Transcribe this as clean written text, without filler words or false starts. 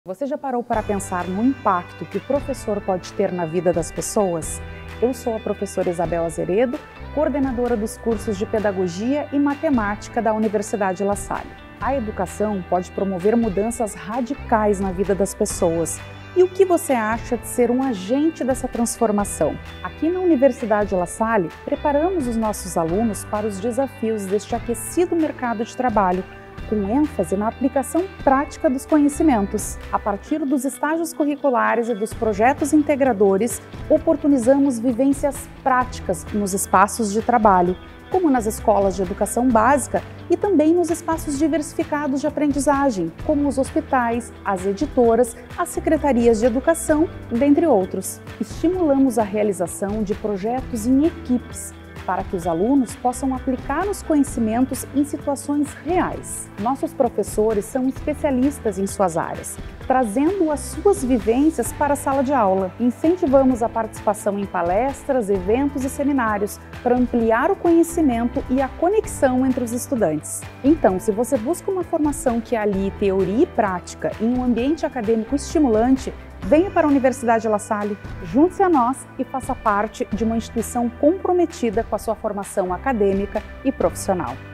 Você já parou para pensar no impacto que o professor pode ter na vida das pessoas? Eu sou a professora Isabel Azeredo, coordenadora dos cursos de Pedagogia e Matemática da Universidade La Salle. A educação pode promover mudanças radicais na vida das pessoas. E o que você acha de ser um agente dessa transformação? Aqui na Universidade La Salle, preparamos os nossos alunos para os desafios deste aquecido mercado de trabalho, com ênfase na aplicação prática dos conhecimentos. A partir dos estágios curriculares e dos projetos integradores, oportunizamos vivências práticas nos espaços de trabalho, como nas escolas de educação básica e também nos espaços diversificados de aprendizagem, como os hospitais, as editoras, as secretarias de educação, dentre outros. Estimulamos a realização de projetos em equipes, para que os alunos possam aplicar os conhecimentos em situações reais. Nossos professores são especialistas em suas áreas, trazendo as suas vivências para a sala de aula. Incentivamos a participação em palestras, eventos e seminários para ampliar o conhecimento e a conexão entre os estudantes. Então, se você busca uma formação que alie teoria e prática em um ambiente acadêmico estimulante, venha para a Universidade La Salle, junte-se a nós e faça parte de uma instituição comprometida com a sua formação acadêmica e profissional.